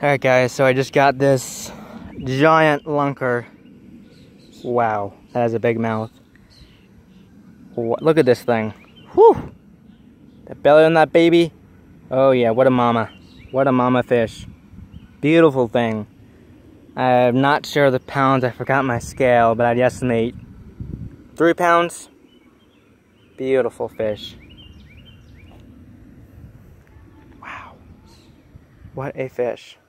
Alright guys, so I just got this giant lunker. Wow, that has a big mouth. Look at this thing. Whew! The belly on that baby. Oh yeah, what a mama. What a mama fish. Beautiful thing. I'm not sure the pounds, I forgot my scale, but I'd estimate 3 pounds. Beautiful fish. Wow. What a fish.